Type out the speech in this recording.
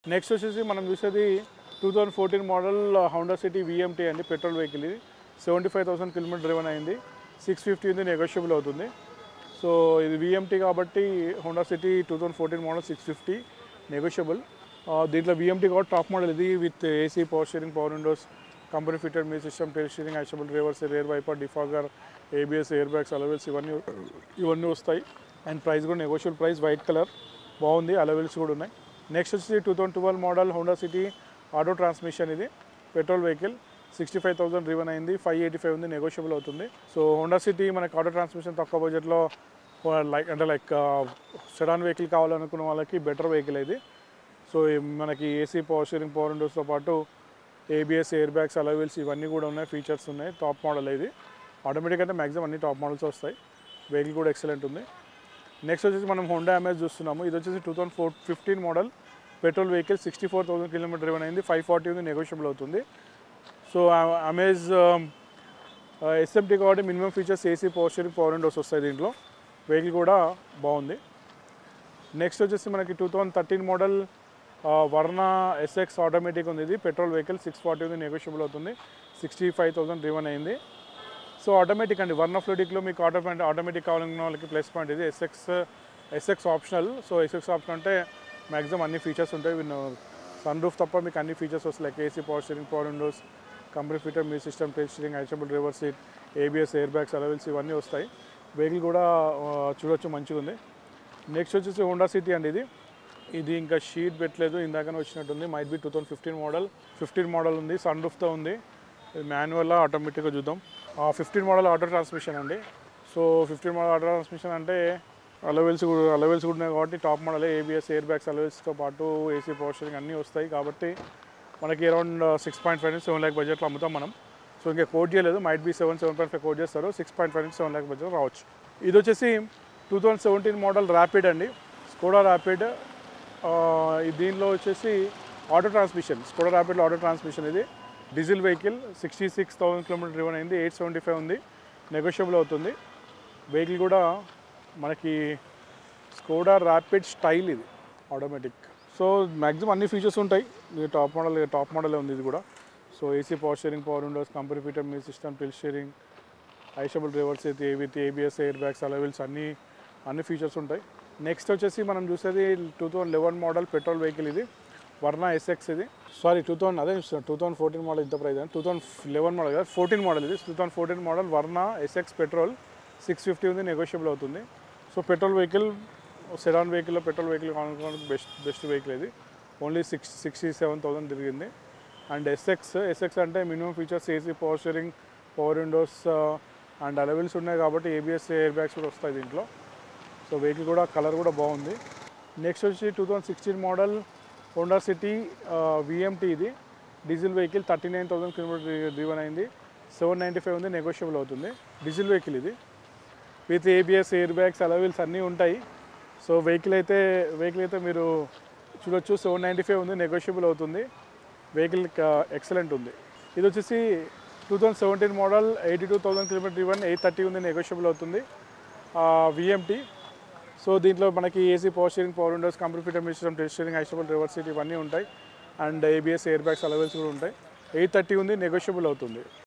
Next వచ్చేసి మనం చూసేది 2014 మోడల్ హోండా సిటీ VMT అండి, పెట్రోల్ వెహికల్. ఇది 75,000 కిలోమీటర్ డ్రైవన్ అయింది. 650 ఉంది, నెగోషియబుల్ అవుతుంది. సో ఇది VMT కాబట్టి హోండా సిటీ 2014 మోడల్ 650 నెగోషియబుల్. దీంట్లో VMT కాబట్టి టాప్ మోడల్ ఇది, with AC, power steering, power windows, company fitted music system, tilt steering, actual reverse, rear wiper, defogger, ABS, air bags, alloy wheels ఇవన్నీ వస్తాయి. And price కూడా negotiable price, white colour బాగుంది, alloy wheels కూడా ఉన్నాయి. Next వచ్చి 2012 model Honda City auto transmission. ఇది petrol vehicle, 65,000 driven అయింది. 585 ఉంది, నెగోషియబుల్ అవుతుంది. సో హోండా సిటీ మనకి ఆటో ట్రాన్స్మిషన్ తక్కువ బడ్జెట్లో లైక్ సెడాన్ వెహికల్ కావాలనుకున్న వాళ్ళకి బెటర్ వెహికల్ ఇది. సో మనకి AC, పవర్ స్టీరింగ్, పవర్ విండోస్తో పాటు ABS, ఎయిర్ బ్యాగ్స్, అలవెల్స్ ఇవన్నీ కూడా ఉన్నాయి, ఫీచర్స్ ఉన్నాయి. టాప్ మోడల్ ఇది. ఆటోమేటిక్ అంటే మ్యాక్సిమం అన్ని టాప్ మోడల్స్ వస్తాయి. వెహికల్ కూడా ఎక్సలెంట్ ఉంది. నెక్స్ట్ వచ్చేసి మనం హోండా అమేజ్ చూస్తున్నాము. ఇది వచ్చేసి 2015 model petrol vehicle, 64,000 kilometre driven అయింది. 540 ఉంది, నెగోషియబుల్ అవుతుంది. సో అమేజ్ SMT కాబట్టి minimum features AC, power steering, power windows వస్తాయి దీంట్లో. వెహికల్ కూడా బాగుంది. నెక్స్ట్ వచ్చేసి మనకి 2013 మోడల్ వర్ణ SX ఆటోమేటిక్ ఉంది. ఇది పెట్రోల్ వెహికల్, 640 ఉంది, నెగోషియబుల్ అవుతుంది. 65,000 డ్రివన్ అయింది. సో ఆటోమేటిక్ అండి, వర్ణ ఫ్లోటిక్లో మీకు ఆటోమేటిక్ కావాలనుకున్న వాళ్ళకి ప్లస్ పాయింట్ ఇది. SX optional. So SX option అంటే మ్యాక్సిమం అన్ని ఫీచర్స్ ఉంటాయి. సన్ రూఫ్ తప్ప మీకు అన్ని ఫీచర్స్ వస్తాయి, like AC, power steering, power windows, company fitted music system, tilt steering, actual reverse seat, ABS, air bags, alloy wheels ఇవన్నీ వస్తాయి. వెహికల్ కూడా చూడొచ్చు, మంచిగా ఉంది. నెక్స్ట్ వచ్చేసి హోండా సిటీ అండి. ఇది ఇంకా షీట్ పెట్టలేదు, ఇందాకనే వచ్చినట్టుంది. మైట్ బి 2015 మోడల్ ఉంది, సన్ రూఫ్తో ఉంది. మాన్యువల్ ఆటోమేటిక్గా చూద్దాం. 15 మోడల్ ఆటో ట్రాన్స్మిషన్ అండి. సో 15 మోడల్ ఆటో ట్రాన్స్మిషన్ అంటే అలవెల్స్ కూడా ఉన్నాయి కాబట్టి top model. ABS, air bags, అలవెల్స్తో పాటు AC, పవర్ స్టీరింగ్ అన్నీ వస్తాయి కాబట్టి మనకి అరౌండ్ 6.5 నుంచి 7 lakh బడ్జెట్లో అమ్ముతాం మనం. సో ఇంకా కోట్ చేయలేదు, మైట్ బి 7.5 కోట్ చేస్తారు. 6.5 నుంచి 7 lakh బడ్జెట్ రావచ్చు. ఇది వచ్చేసి 2017 మోడల్ ర్యాపిడ్ అండి, స్కోడా ర్యాపిడ్. దీనిలో వచ్చేసి ఆటో ట్రాన్స్మిషన్, స్కోడా ర్యాపిడ్లో ఆటో ట్రాన్స్మిషన్. ఇది డీజిల్ వెహికల్, 66,000 కిలోమీటర్ డ్రివన్ అయింది. 875 ఉంది, నెగోషియబుల్ అవుతుంది. వెహికల్ కూడా మనకి స్కోడా ర్యాపిడ్ స్టైల్, ఇది ఆటోమేటిక్. సో మ్యాక్సిమం అన్ని ఫీచర్స్ ఉంటాయి. ఇది టాప్ మోడలే ఉంది ఇది కూడా. So AC, power steering, power windows, company fitted music system, tilt steering, ఐషబుల్ reverse with ABS, air bags, alloy wheels అన్ని ఫీచర్స్ ఉంటాయి. నెక్స్ట్ వచ్చేసి మనం చూసేది 2011 మోడల్ పెట్రోల్ వెహికల్. ఇది వర్ణ SX. ఇది 2014 మోడల్ ఇంత ప్రైస్ అని. 2011 మోడల్ కదా, 14 మోడల్ ఇది. 2014 మోడల్ వర్ణ SX పెట్రోల్, 650 ఉంది, నెగోషియబుల్ అవుతుంది. సో పెట్రోల్ వెహికల్, సెడాన్ వెహికల్లో పెట్రోల్ వెహికల్ కావాలనుకోవడానికి బెస్ట్ వెహికల్ ఇది. ఓన్లీ 67,000 తిరిగింది. అండ్ SX అంటే minimum features AC, power steering, power windows and alloy wheels ఉన్నాయి కాబట్టి ABS, ఎయిర్ బ్యాగ్స్ కూడా వస్తాయి దీంట్లో. సో వెహికల్ కూడా కలర్ కూడా బాగుంది. నెక్స్ట్ వచ్చి 2016 మోడల్ హోండా సిటీ VMT. ఇది డీజిల్ వెహికల్, 39,000 కిలోమీటర్ డ్రివన్ అయింది. 795 ఉంది, నెగోషియబుల్ అవుతుంది. డీజిల్ వెహికల్ ఇది, with ABS, air bags, alloy wheels అన్నీ ఉంటాయి. సో వెహికల్ అయితే మీరు చూడొచ్చు. 795 ఉంది, నెగోషియబుల్ అవుతుంది. వెహికల్ ఎక్సలెంట్ ఉంది. ఇది వచ్చేసి 2017 మోడల్ 82,000 కిలోమీటర్ డ్రివన్, 830 ఉంది, నెగోషియబుల్ అవుతుంది. VMT. సో దీంట్లో మనకి AC, power steering, power windows, company fitted music system, tilt steering, ఐషబుల్ రివర్స్ సీట్ ఇవన్నీ ఉంటాయి. And ABS, air bags, alloy wheels కూడా ఉంటాయి. 830 ఉంది, నెగోషియబుల్ అవుతుంది.